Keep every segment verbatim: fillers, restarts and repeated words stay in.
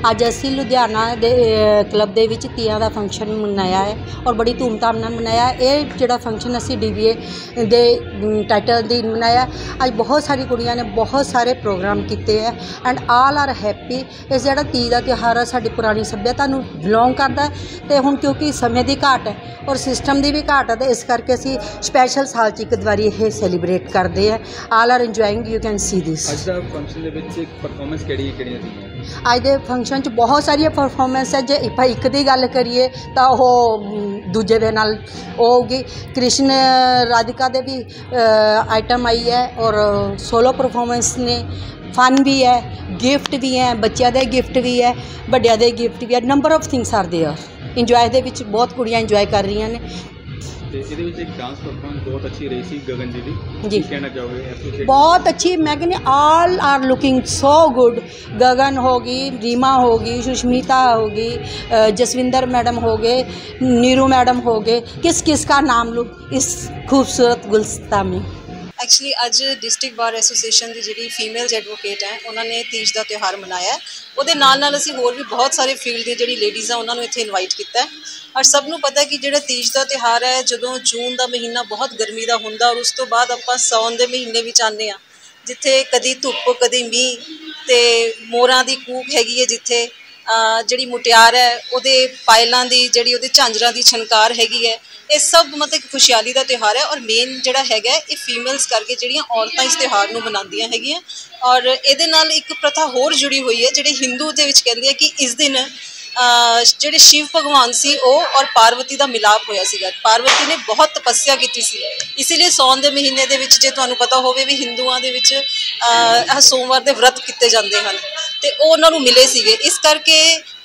ਅੱਜ ਅਸੀਂ ਲੁਧਿਆਣਾ ਦੇ ਕਲੱਬ ਦੇ ਵਿੱਚ ਤੀਆਂ ਦਾ ਫੰਕਸ਼ਨ ਮਨਾਇਆ ਹੈ ਔਰ ਬੜੀ ਧੂਮਧਾਮ ਨਾਲ ਮਨਾਇਆ। ਇਹ ਜਿਹੜਾ ਫੰਕਸ਼ਨ ਅਸੀਂ ਡੀ ਬੀ ਏ ਦੇ ਟਾਈਟਲ ਦੀ ਮਨਾਇਆ। ਅੱਜ ਬਹੁਤ ਸਾਰੀ ਕੁੜੀਆਂ ਨੇ ਬਹੁਤ ਸਾਰੇ ਪ੍ਰੋਗਰਾਮ ਕੀਤੇ ਹੈ ਐਂਡ ਆਲ ਆਰ ਹੈਪੀ। ਇਸ ਜਿਹੜਾ ਤੀ ਦਾ ਤਿਉਹਾਰ ਹੈ ਸਾਡੀ ਪੁਰਾਣੀ ਸੱਭਿਅਤਾ ਨੂੰ ਬਿਲੋਂਗ ਕਰਦਾ ਅਤੇ ਹੁਣ ਕਿਉਂਕਿ ਸਮੇਂ ਦੀ ਘਾਟ ਹੈ ਔਰ ਸਿਸਟਮ ਦੀ ਵੀ ਘਾਟ ਹੈ, ਤਾਂ ਇਸ ਕਰਕੇ ਅਸੀਂ ਸਪੈਸ਼ਲ ਸਾਲ 'ਚ ਇੱਕ ਵਾਰੀ ਇਹ ਸੈਲੀਬ੍ਰੇਟ ਕਰਦੇ ਆ। All are enjoying, you can see this. ਅੱਜ ਦਾ ਫੰਕਸ਼ਨ ਦੇ ਵਿੱਚ ਪਰਫਾਰਮੈਂਸ ਕਿਹੜੀ ਕਿਹੜੀਆਂ ਸੀਗੀਆਂ? ਅੱਜ ਦੇ ਫੰਕਸ਼ਨ 'ਚ ਬਹੁਤ ਸਾਰੀਆਂ ਪਰਫਾਰਮੈਂਸ ਹੈ। ਜੇ ਆਪਾਂ ਇੱਕ ਦੀ ਗੱਲ ਕਰੀਏ ਤਾਂ ਉਹ ਦੂਜੇ ਦੇ ਨਾਲ ਉਹ ਹੋਊਗੀ। ਕ੍ਰਿਸ਼ਨ ਰਾਧਿਕਾ ਦੇ ਵੀ ਆਈਟਮ ਆਈ ਹੈ ਔਰ ਸੋਲੋ ਪਰਫਾਰਮੈਂਸ ਨੇ। ਫਨ ਵੀ ਹੈ, ਗਿਫਟ ਵੀ ਹੈ, ਬੱਚਿਆਂ ਦੇ ਗਿਫਟ ਵੀ ਹੈ, ਵੱਡਿਆਂ ਦੇ ਗਿਫਟ ਵੀ ਹੈ। Number of things are there. Enjoy ਦੇ ਵਿੱਚ ਬਹੁਤ ਕੁੜੀਆਂ ਇੰਜੋਏ ਕਰ ਰਹੀਆਂ ਨੇ। ਤੇ ਇਹਦੇ ਵਿੱਚ ਇੱਕ ਡਾਂਸ ਪਰਫਾਰਮੈਂਸ ਬਹੁਤ ਅੱਛੀ ਰਹੀ ਸੀ ਗਗਨ ਜੀ ਦੀ। ਜੀ ਕੀ ਕਹਿਣਾ ਚਾਹੋਗੇ? ਬਹੁਤ ਅੱਛੀ। ਮੈਂ ਕਹਿੰਦੀ all are looking so good. Gagan होगी, रीमा होगी, सुष्मिता होगी, जसविंदर मैडम हो गए, नीरू मैडम हो गए। किस किस का नाम लूँ इस खूबसूरत गुलदस्ता में। ਐਕਚੁਅਲੀ ਅੱਜ ਡਿਸਟ੍ਰਿਕਟ ਬਾਰ ਐਸੋਸੀਏਸ਼ਨ ਦੀ ਜਿਹੜੀ ਫੀਮੇਲਸ ਐਡਵੋਕੇਟ ਹੈ ਉਹਨਾਂ ਨੇ ਤੀਜ ਦਾ ਤਿਉਹਾਰ ਮਨਾਇਆ। ਉਹਦੇ ਨਾਲ ਨਾਲ ਅਸੀਂ ਹੋਰ ਵੀ ਬਹੁਤ ਸਾਰੇ ਫੀਲਡ ਦੀ ਜਿਹੜੀ ਲੇਡੀਜ਼ ਆ ਉਹਨਾਂ ਨੂੰ ਇੱਥੇ ਇਨਵਾਈਟ ਕੀਤਾ ਹੈ। ਔਰ ਸਭ ਨੂੰ ਪਤਾ ਕਿ ਜਿਹੜਾ ਤੀਜ ਦਾ ਤਿਉਹਾਰ ਹੈ, ਜਦੋਂ ਜੂਨ ਦਾ ਮਹੀਨਾ ਬਹੁਤ ਗਰਮੀ ਦਾ ਹੁੰਦਾ ਔਰ ਉਸ ਤੋਂ ਬਾਅਦ ਆਪਾਂ ਸਾਉਣ ਦੇ ਮਹੀਨੇ ਵਿੱਚ ਆਉਂਦੇ ਹਾਂ, ਜਿੱਥੇ ਕਦੀ ਧੁੱਪ ਕਦੀ ਮੀਂਹ, ਅਤੇ ਮੋਰਾਂ ਦੀ ਕੂਕ ਹੈਗੀ ਹੈ, ਜਿੱਥੇ ਜਿਹੜੀ ਮੁਟਿਆਰ ਹੈ ਉਹਦੇ ਪਾਇਲਾਂ ਦੀ ਜਿਹੜੀ ਉਹਦੇ ਝਾਂਜਰਾਂ ਦੀ ਛਣਕਾਰ ਹੈਗੀ ਹੈ। ਇਹ ਸਭ ਮਤਲਬ ਇੱਕ ਖੁਸ਼ਹਾਲੀ ਦਾ ਤਿਉਹਾਰ ਹੈ ਔਰ ਮੇਨ ਜਿਹੜਾ ਹੈਗਾ ਇਹ ਫੀਮੇਲਸ ਕਰਕੇ ਜਿਹੜੀਆਂ ਔਰਤਾਂ ਇਸ ਤਿਉਹਾਰ ਨੂੰ ਮਨਾਉਂਦੀਆਂ ਹੈਗੀਆਂ। ਔਰ ਇਹਦੇ ਨਾਲ ਇੱਕ ਪ੍ਰਥਾ ਹੋਰ ਜੁੜੀ ਹੋਈ ਹੈ ਜਿਹੜੇ ਹਿੰਦੂ ਦੇ ਵਿੱਚ ਕਹਿੰਦੇ ਆ ਕਿ ਇਸ ਦਿਨ ਜਿਹੜੇ ਸ਼ਿਵ ਭਗਵਾਨ ਸੀ ਉਹ ਔਰ ਪਾਰਵਤੀ ਦਾ ਮਿਲਾਪ ਹੋਇਆ ਸੀਗਾ। ਪਾਰਵਤੀ ਨੇ ਬਹੁਤ ਤਪੱਸਿਆ ਕੀਤੀ ਸੀ, ਇਸ ਲਈ ਸਾਉਣ ਦੇ ਮਹੀਨੇ ਦੇ ਵਿੱਚ ਜੇ ਤੁਹਾਨੂੰ ਪਤਾ ਹੋਵੇ ਵੀ ਹਿੰਦੂਆਂ ਦੇ ਵਿੱਚ ਸੋਮਵਾਰ ਦੇ ਵਰਤ ਕੀਤੇ ਜਾਂਦੇ ਹਨ ਅਤੇ ਉਹ ਉਹਨਾਂ ਨੂੰ ਮਿਲੇ ਸੀਗੇ। ਇਸ ਕਰਕੇ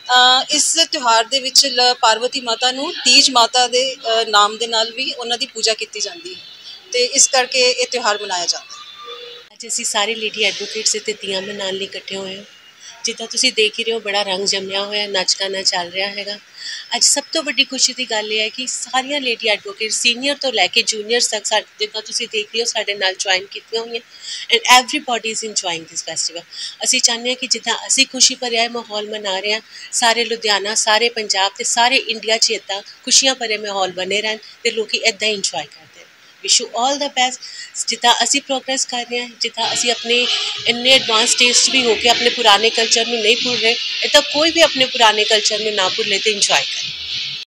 ਇਸ ਤਿਉਹਾਰ ਦੇ ਵਿੱਚ ਪਾਰਵਤੀ ਮਾਤਾ ਨੂੰ ਤੀਜ ਮਾਤਾ ਦੇ ਨਾਮ ਦੇ ਨਾਲ ਵੀ ਉਹਨਾਂ ਦੀ ਪੂਜਾ ਕੀਤੀ ਜਾਂਦੀ ਹੈ ਅਤੇ ਇਸ ਕਰਕੇ ਇਹ ਤਿਉਹਾਰ ਮਨਾਇਆ ਜਾਂਦਾ ਹੈ। ਅੱਜ ਅਸੀਂ ਸਾਰੇ ਲੇਡੀ ਐਡਵੋਕੇਟਸ ਇੱਥੇ ਤੀਆਂ ਮਨਾਉਣ ਲਈ ਇਕੱਠੇ ਹੋਏ ਹਾਂ। ਜਿੱਦਾਂ ਤੁਸੀਂ ਦੇਖ ਹੀ ਰਹੇ ਹੋ ਬੜਾ ਰੰਗ ਜੰਮਿਆ ਹੋਇਆ, ਨੱਚ ਗਾਣਾ ਚੱਲ ਰਿਹਾ ਹੈਗਾ। ਅੱਜ ਸਭ ਤੋਂ ਵੱਡੀ ਖੁਸ਼ੀ ਦੀ ਗੱਲ ਇਹ ਹੈ ਕਿ ਸਾਰੀਆਂ ਲੇਡੀ ਐਡਵੋਕੇਟ ਸੀਨੀਅਰ ਤੋਂ ਲੈ ਕੇ ਜੂਨੀਅਰਸ ਤੱਕ ਸਾਡੇ ਜਿੱਦਾਂ ਤੁਸੀਂ ਦੇਖ ਰਹੇ ਹੋ ਸਾਡੇ ਨਾਲ ਜੁਆਇਨ ਕੀਤੀਆਂ ਹੋਈਆਂ and everybody is enjoying this festival. ਅਸੀਂ ਚਾਹੁੰਦੇ ਹਾਂ ਕਿ ਜਿੱਦਾਂ ਅਸੀਂ ਖੁਸ਼ੀ ਭਰਿਆ ਇਹ ਮਾਹੌਲ ਮਨਾ ਰਹੇ ਹਾਂ, ਸਾਰੇ ਲੁਧਿਆਣਾ, ਸਾਰੇ ਪੰਜਾਬ ਅਤੇ ਸਾਰੇ ਇੰਡੀਆ 'ਚ ਇੱਦਾਂ ਖੁਸ਼ੀਆਂ ਭਰੇ ਮਾਹੌਲ ਬਣੇ ਰਹਿਣ ਅਤੇ ਲੋਕ ਇੱਦਾਂ ਹੀ ਇੰਜੋਏ ਕਰਦੇ। Wish you all the best. ਜਿੱਦਾਂ ਅਸੀਂ ਪ੍ਰੋਗਰੈਸ ਕਰ ਰਹੇ ਹਾਂ, ਜਿੱਦਾਂ ਅਸੀਂ ਆਪਣੇ ਇੰਨੇ ਐਡਵਾਂਸ ਸਟੇਜ 'ਚ ਵੀ ਹੋ ਕੇ ਆਪਣੇ ਪੁਰਾਣੇ ਕਲਚਰ ਨੂੰ ਨਹੀਂ ਭੁੱਲ ਰਹੇ, ਇੱਦਾਂ ਕੋਈ ਵੀ ਆਪਣੇ ਪੁਰਾਣੇ ਕਲਚਰ ਨੂੰ ਨਾ ਭੁੱਲੇ ਅਤੇ ਇੰਜੋਏ ਕਰੇ।